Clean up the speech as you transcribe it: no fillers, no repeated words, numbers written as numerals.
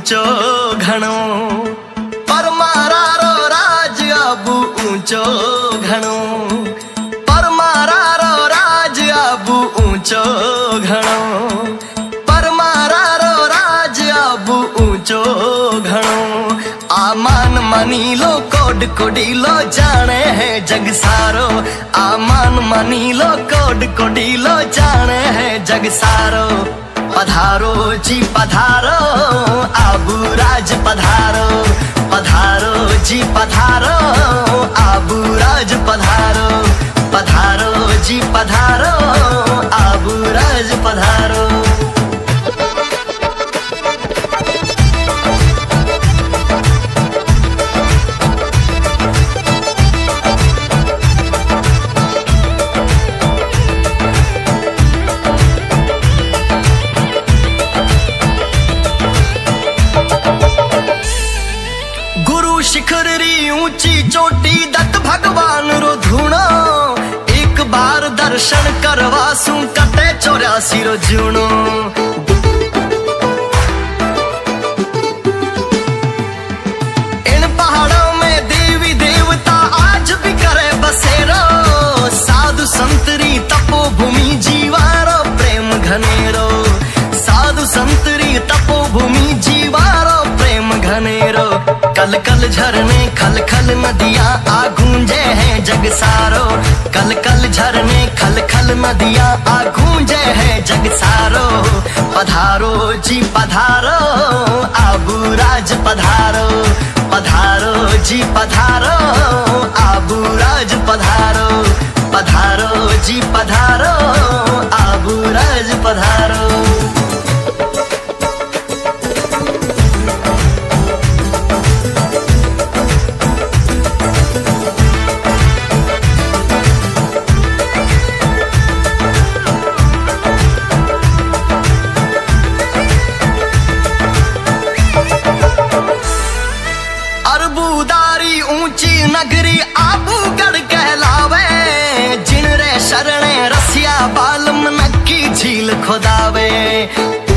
ऊंचो घणो, पर मारा रो राज आबू ऊंचो घणो, पर मारा रो राज आबू ऊंचो घणो, पर मारा रो राज आबू ऊंचो घणो। आमान मानी लो कोड कोडीलो जाने है जग सारो, आमान मानी लो कोड कोडीलो जाने है जग सारो। पधारो जी पधारो आबू राज पधारो, पधारो जी पधारो आबू राज पधारो, पधारो जी पधारो आबू राज पधारो। शिखर री ऊंची चोटी दत्त भगवान रो धूणो, एक बार दर्शन करवासू कटे 84 रो जूणो। इन पहाड़ों में देवी देवता आज भी करे बसेरो, साधु संतरी तपोभूमि जीवारो प्रेम घनेरो, साधु संतरी तपोभूमि जीवारो प्रेम घनेरो। कल कल झरने खल खल नदियां आ गूंजे हैं जग सारो, कल कल झरने खल खल नदियां आ गूंजे हैं जग सारो। पधारो जी पधारो आबू राज पधारो, पधारो जी पधारो आबू राज पधारो, पधारो जी पधारो आबू राज पधारो। अरबूदारी ऊंची नगरी आबूगढ़ कहलावे, जिन रे शरणे रसिया बालम नक्की झील खुदावे।